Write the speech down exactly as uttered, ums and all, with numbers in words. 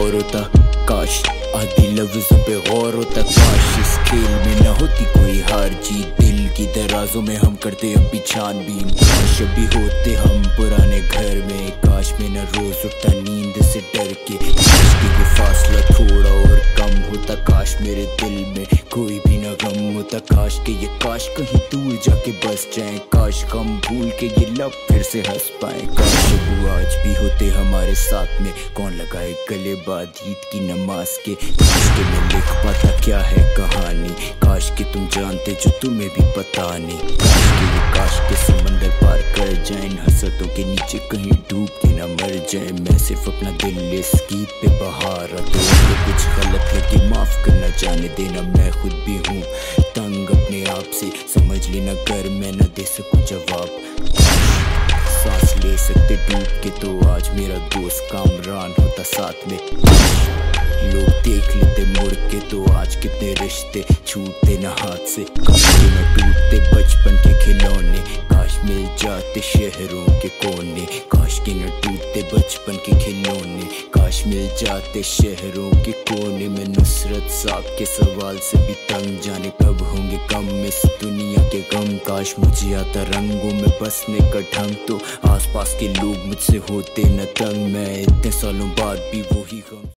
और होता, काश आधी लफ्ज़ों पे गौर होता। काश इस खेल में न होती कोई हार जीत, दिल की दराजों में हम करते अभी छानबीन। काश अभी होते हम पुराने घर में, काश में न रोज उठता नींद से डर के। काश के ये फासला थोड़ा और कम होता, काश मेरे दिल में कोई भी न गम होता। काश के ये काश कहीं दूर जाके बस जाए, काश गम भूल के ये लब फिर से हंस पाए। काश वो आज भी होते हमारे साथ में, कौन लगाए गले बाद ईद की नमाज के। काश के मैं लिख पाता क्या है कहानी, काश के तुम जानते जो तुम्हें भी पता नहीं। काश के ये काश के समंदर पार कर जाए, हसरतों के नीचे कहीं डूब के न मर जाए। मैं सिर्फ अपना दिल इस गीत पे बहा रहा, तो कुछ गलत लगे माफ करना जाने देना। मैं खुद भी हूँ तंग अपने आप से, समझ लेना अगर मैं न दे सकूं जवाब। सांस ले सकते डूब के तो आज मेरा दोस्त कामरान होता साथ में। लोग देख लेते मुड़ के तो आज कितने रिश्ते छूटते न हाथ से। काश के न टूटते बचपन के खिलौने, काश मिल जाते शहरों के कोने। काश के न टूटते बचपन के खिलौने, काश मिल जाते शहरों के कोने में। नुसरत साहब के सवाल से भी तंग, जाने कब होंगे कम इस दुनिया के गम। काश मुझे आता रंगों में बसने का ढंग, तो आसपास के लोग मुझसे होते न तंग। मैं इतने सालों बाद भी वही गम